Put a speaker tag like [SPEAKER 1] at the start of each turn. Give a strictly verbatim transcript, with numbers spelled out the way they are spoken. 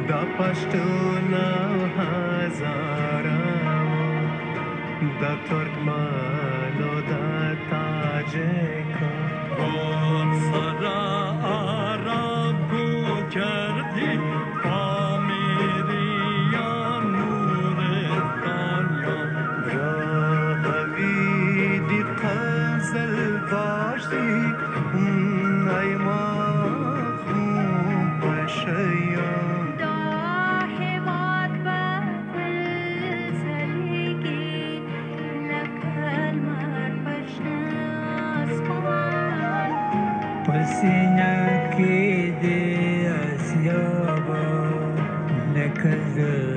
[SPEAKER 1] دا پشتونا هزارمو دا ترکمن و دا تاجیکا
[SPEAKER 2] بار سرا عرب گو کردی پامیریان نورستانیان
[SPEAKER 1] راهویدی قزل باشی ایمان خون پشیان
[SPEAKER 3] Pasinya ke de asyaba nekazal